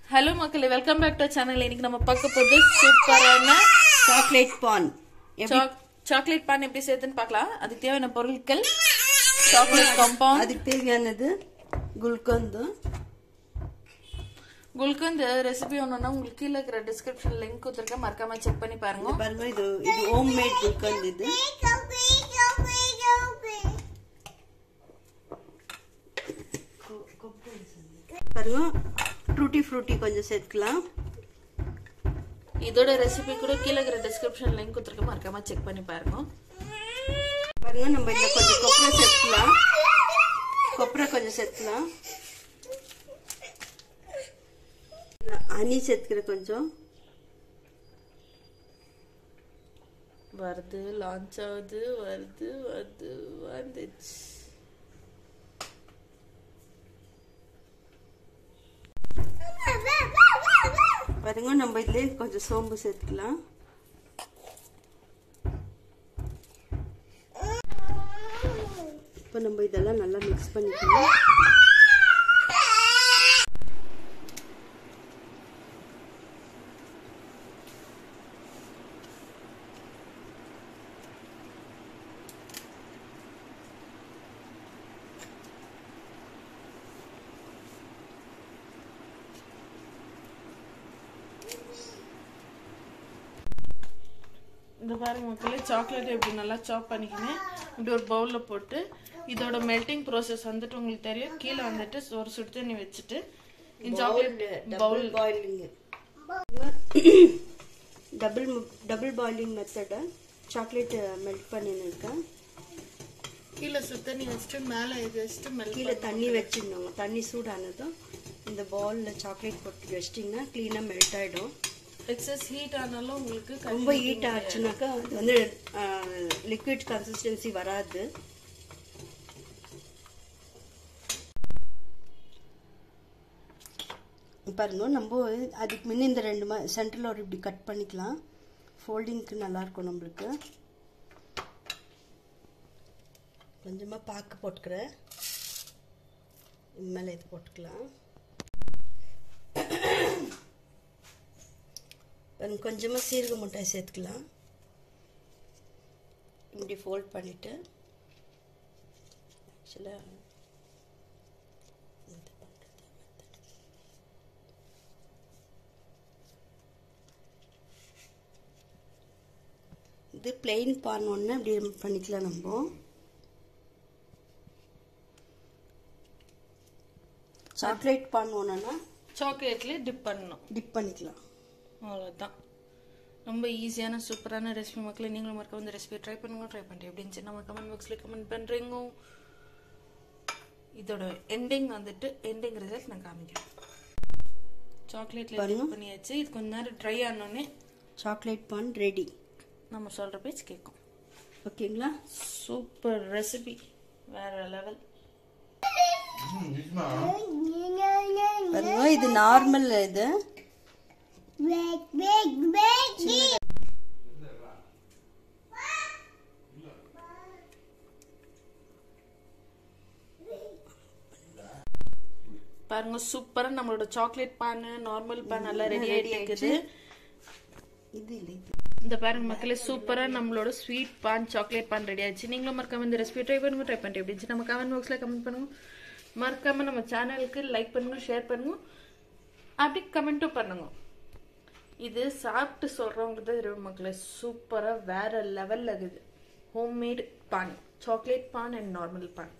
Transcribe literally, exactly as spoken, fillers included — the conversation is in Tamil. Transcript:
Hello மக்களே, வெல்கம் பேக் டு சேனல். இன்னைக்கு நம்ம பார்க்க போறது சூப்பரான சாக்லேட் பான். சாக்லேட் பான் எப்படி செய்யறதுன்னு பார்க்கலாம். அதுக்கு தேவையான பொருட்கள் சாக்லேட் காம்பவுண்ட், அதுக்கு தேவையானது குல்கந்த். குல்கந்த் ரெசிபி ஒண்ணுன்னா உங்களுக்கு கீழ இருக்கிற டிஸ்கிரிப்ஷன் லிங்க் கொடுத்திருக்கேன், மறக்காம செக் பண்ணி பாருங்க. பாருங்க, இது இது ஹோம் மேட் குல்கந்த். இது பாருங்க, ட்ரூட்டி ஃப்ரூட்டி கொஞ்சம் சேர்த்துக்கலாம். இதோட ரெசிபி கூட கீழ இருக்கிற டிஸ்கிரிப்ஷன் லிங்க் கொடுத்திருக்கேன், மறக்காம செக் பண்ணி பாருங்க. பாருங்க, நம்ம இதுல கொஞ்சம் கொப்பரை சேர்த்துக்கலாம். கொப்பரை கொஞ்சம் சேர்த்துக்கலாம். ஹனி சேர்த்துக்கிற கொஞ்சம் வருது, லான்ச் ஆகுது, வருது வருது வந்துச்சு. பாருங்க, நம்ம இதுல கொஞ்சம் சோம்பு சேர்த்துக்கலாம். இப்போ நம்ம இதெல்லாம் நல்லா மிக்ஸ் பண்ணிக்கலாம். இந்த பாருங்க மக்களே, சாக்லேட் எப்படி நல்லா சாப் பண்ணிக்கினேன் இப்படி ஒரு பவுல்ல போட்டு, இதோட மெல்டிங் ப்ராசஸ் வந்துட்டு உங்களுக்கு தெரியும். கீழே வந்துட்டு ஒரு சுடு தண்ணி வச்சுட்டு chocolate bowl boiling double double boiling மெத்தட சாக்லேட் மெல்ட் பண்ணிருக்கேன். கீழே சுடு தண்ணி வச்சுட்டு மேலே இது வச்சுட்டு மெல்ட் கீழே தண்ணி வச்சிருந்தோங்க. தண்ணி சூடானதும் இந்த பவுல்ல சாக்லேட் போட்டு வச்சிட்டிங்கன்னா கிளீனா மெல்ட் ஆயிடும். எக்ஸஸ் ஹீட் ஆனாலும் உங்களுக்கு ரொம்ப ஹீட் ஆச்சுனாக்கா அது வந்து லிக்விட் கன்சிஸ்டன்சி வராது. பாருங்க, நம்ம அதுக்கு முன்ன இந்த ரெண்டு சென்டரில் ஒரு இப்படி கட் பண்ணிக்கலாம். ஃபோல்டிங்க்கு நல்லா இருக்கும். நம்மளுக்கு கொஞ்சமாக பாக்கு போட்டுக்கிறேன். மேலே இது போட்டுக்கலாம். கொஞ்சமாக சீரக மிட்டாய் சேர்த்துக்கலாம். இப்படி ஃபோல்ட் பண்ணிவிட்டு ஆக்சுவலாக இது பிளெயின் பான் ஒன்று இப்படி பண்ணிக்கலாம். நம்ம சாக்லேட் பான் ஒன்றுனா சாக்லேட்லேயே டிப் பண்ணணும், டிப் பண்ணிக்கலாம். அவ்வளோதான். ரொம்ப ஈஸியான சூப்பரான ரெசிபி மக்களை. நீங்களும் மறக்க வந்து ரெசிபி ட்ரை பண்ணுங்க. ட்ரை பண்ணிட்டு எப்படின்னு நம்ம கமெண்ட் பாக்ஸில் கமெண்ட் பண்ணுறீங்க. இதோட எண்டிங் வந்துட்டு எண்டிங் ரிசல்ட் நான் காமிக்கிறேன். சாக்லேட்ல டிப் பண்ணியாச்சு. இது கொஞ்ச நேரம் ட்ரை ஆனோடனே சாக்லேட் பான் ரெடி. நம்ம சொல்கிற பேச்சு கேட்கும். ஓகேங்களா? சூப்பர் ரெசிபி, வேற லெவல். இது நார்மல். இது பாருங்க, சூப்பரா நம்மளோட சாக்லேட் பான், நார்மல் பான் எல்லாம் ரெடி ஆயிட்டு இருக்குது. இது இல்லை, இந்த பாருங்க மக்களே, சூப்பரா நம்மளோட sweet paan chocolate paan ready ஆயிடுச்சு. நீங்களும் மறக்காம இந்த ரெசிபி ட்ரை பண்ணுங்க. ட்ரை பண்ணிட்டு எப்படி நம்ம கமெண்ட் பாக்ஸ்ல கமெண்ட் பண்ணுங்க. மறக்காம நம்ம சேனலுக்கு லைக் பண்ணுங்க, ஷேர் பண்ணுங்க, அப்படி கமெண்ட்டும் பண்ணுங்க. இது சாப்பிட்டு சொல்றவங்க தான் தெரியும் மக்களே, சூப்பரா வேற லெவல்ல இருக்குது. Homemade paan, chocolate paan and normal porn.